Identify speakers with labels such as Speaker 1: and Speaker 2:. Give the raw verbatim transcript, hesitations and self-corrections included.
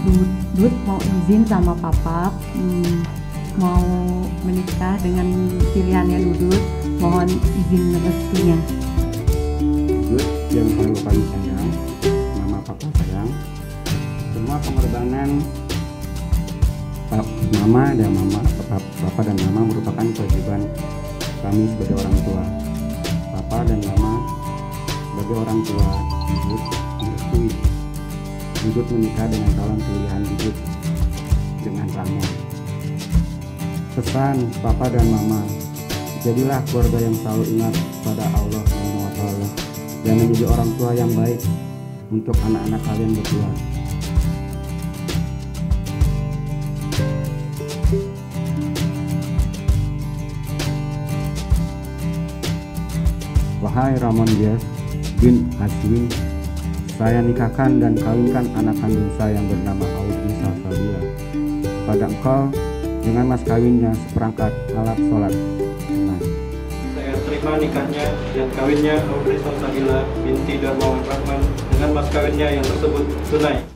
Speaker 1: Dudut mau izin sama papa, hmm, mau menikah dengan pilihannya Dudut, mohon izin restunya.
Speaker 2: Dudut yang selalu kami sayang, mama papa sayang, semua pengorbanan mama dan mama, papa dan mama merupakan kewajiban kami sebagai orang tua. Papa dan mama sebagai orang tua Dudut merestui Dudut menikah dengan calon pilihan Dudut dengan Ramon. Pesan papa dan mama, jadilah keluarga yang selalu ingat pada Allah subhanahu wa taala dan menjadi orang tua yang baik untuk anak-anak kalian berdua. Wahai Ramon Dias bin Aswin, saya nikahkan dan kawinkan anak kandung saya yang bernama Audrey Salsabila kepada engkau dengan mas kawinnya seperangkat alat sholat tunai.
Speaker 3: Saya terima nikahnya dan kawinnya Audrey Salsabila binti Ramon Rahman dengan mas kawinnya yang tersebut tunai.